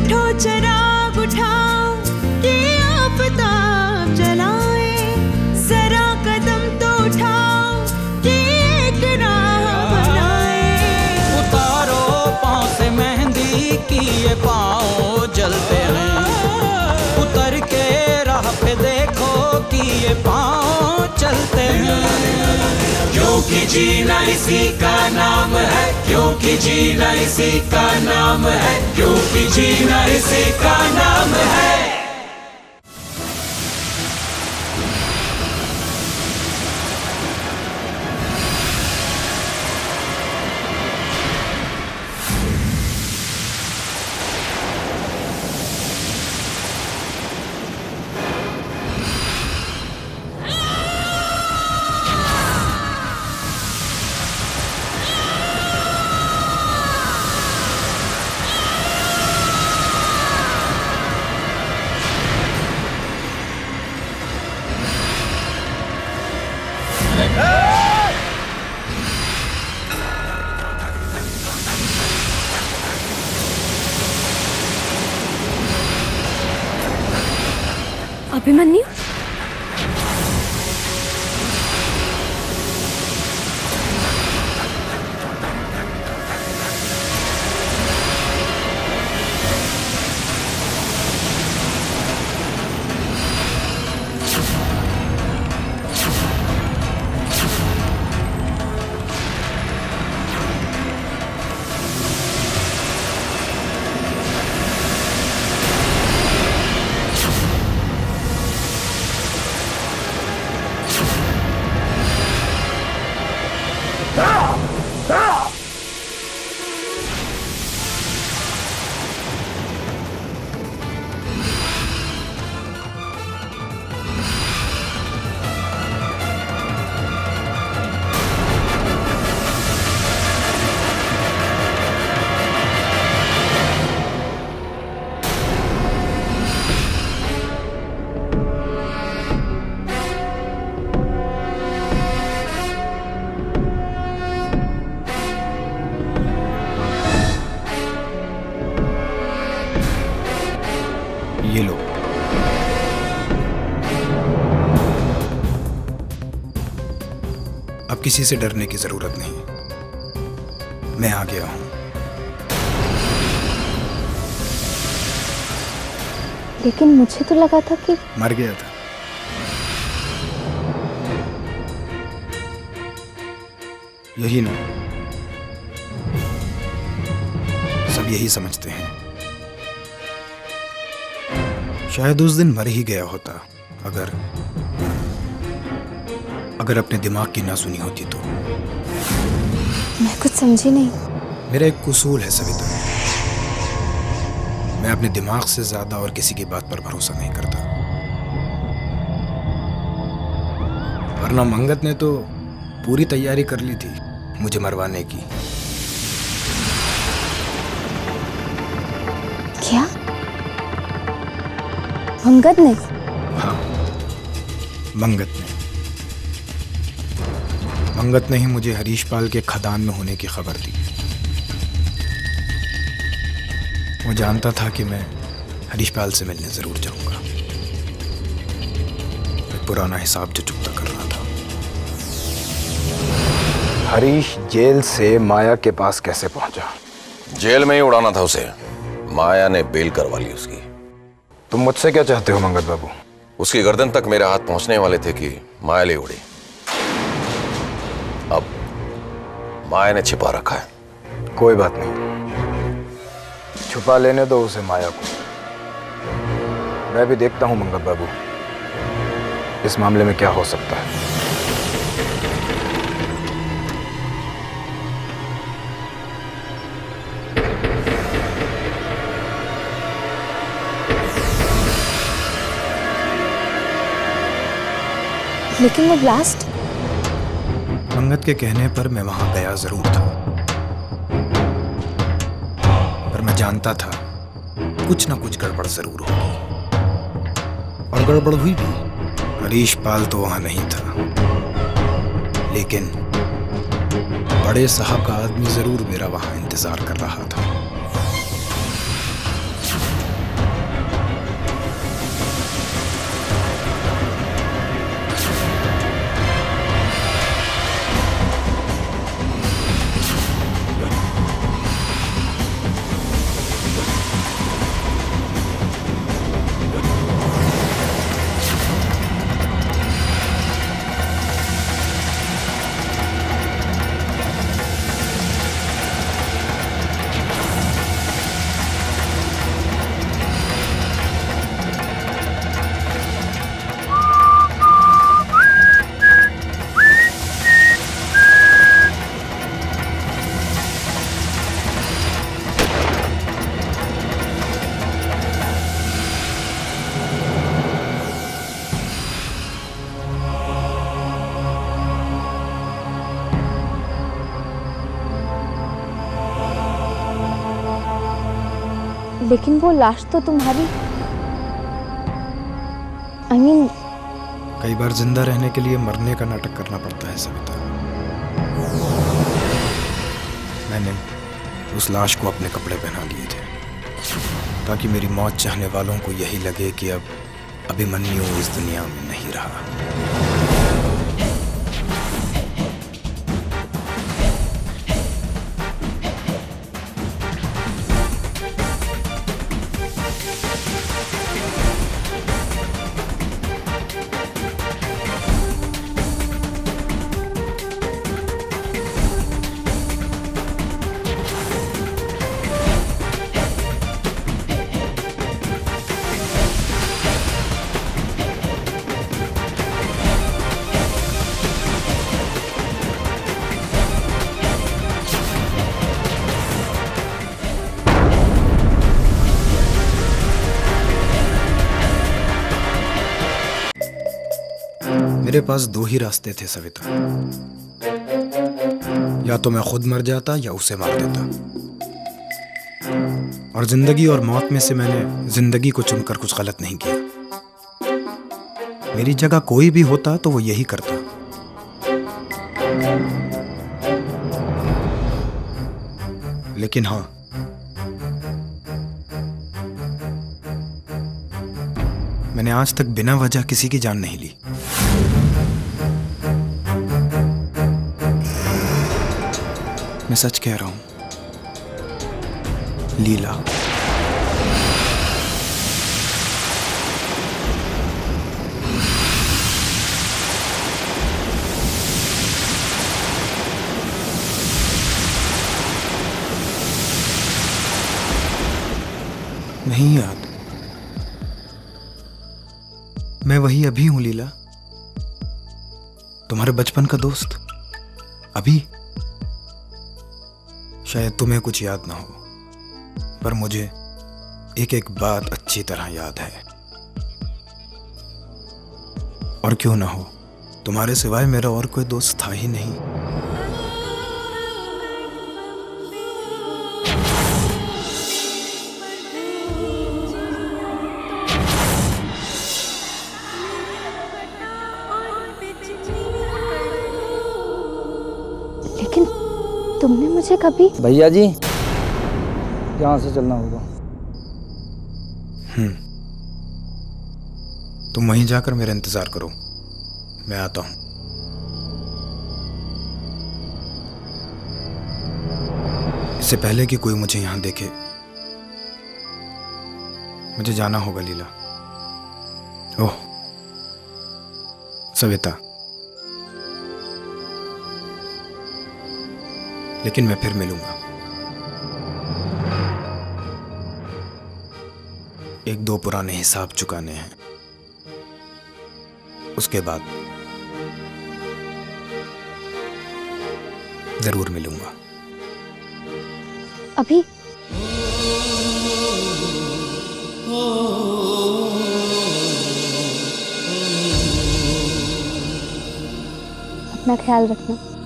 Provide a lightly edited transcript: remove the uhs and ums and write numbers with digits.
उठो चिराग उठाओ कि आफताब जलाए, जरा कदम तो उठाओ कि एक राह बनाए। उतारो पाँव से मेहंदी की ये पाँव जलते हैं, उतर के राह पे देखो कि ये पाँव चलते हैं। क्योंकि जीना इसी का नाम है, क्योंकि जीना इसी का नाम है, क्योंकि जीना इसी का नाम है। अभिमन्यु, ये लो। अब किसी से डरने की जरूरत नहीं, मैं आ गया हूं। लेकिन मुझे तो लगा था कि मर गया था। यही ना, सब यही समझते हैं। शायद उस दिन मर ही गया होता अगर अपने दिमाग की ना सुनी होती तो। मैं कुछ समझी नहीं। मेरा एक कुसूल है सविता, मैं अपने दिमाग से ज्यादा और किसी की बात पर भरोसा नहीं करता। वरना मंगत ने तो पूरी तैयारी कर ली थी मुझे मरवाने की। क्या? मंगत ने? हाँ, मंगत ने ही मुझे हरीशपाल के खदान में होने की खबर दी। वो जानता था कि मैं हरीशपाल से मिलने जरूर जाऊंगा। एक पुराना हिसाब जो चुकता करना था। हरीश जेल से माया के पास कैसे पहुंचा? जेल में ही उड़ाना था उसे, माया ने बेल करवा ली उसकी। तुम मुझसे क्या चाहते हो मंगत बाबू? उसकी गर्दन तक मेरे हाथ पहुंचने वाले थे कि माया ले उड़ी। अब माया ने छिपा रखा है। कोई बात नहीं, छुपा लेने दो उसे माया को। मैं भी देखता हूं मंगत बाबू इस मामले में क्या हो सकता है। लेकिन वो ब्लास्ट? मंगत के कहने पर मैं वहां गया जरूर था, पर मैं जानता था कुछ ना कुछ गड़बड़ जरूर होगी। और गड़बड़ हुई भी। हरीशपाल तो वहां नहीं था, लेकिन बड़े साहब का आदमी जरूर मेरा वहां इंतजार कर रहा था। लेकिन वो लाश तो तुम्हारी I mean, कई बार जिंदा रहने के लिए मरने का नाटक करना पड़ता है सविता। मैंने उस लाश को अपने कपड़े पहना लिए थे ताकि मेरी मौत चाहने वालों को यही लगे कि अब अभिमन्यु इस दुनिया में नहीं रहा। मेरे पास दो ही रास्ते थे सविता, या तो मैं खुद मर जाता या उसे मार देता। और जिंदगी और मौत में से मैंने जिंदगी को चुनकर कुछ गलत नहीं किया। मेरी जगह कोई भी होता तो वो यही करता। लेकिन हाँ, मैंने आज तक बिना वजह किसी की जान नहीं ली। मैं सच कह रहा हूं लीला। नहीं याद। मैं वही अभी हूं लीला, तुम्हारे बचपन का दोस्त। अभी शायद तुम्हें कुछ याद ना हो, पर मुझे एक एक बात अच्छी तरह याद है। और क्यों ना हो, तुम्हारे सिवाय मेरा और कोई दोस्त था ही नहीं। लेकिन तुमने मुझे कभी। भैया जी, यहाँ से चलना होगा। तुम वहीं जाकर मेरा इंतजार करो, मैं आता हूं। इससे पहले कि कोई मुझे यहां देखे, मुझे जाना होगा लीला। ओह सविता, लेकिन मैं फिर मिलूंगा। एक दो पुराने हिसाब चुकाने हैं, उसके बाद जरूर मिलूंगा। अभी अपना ख्याल रखना।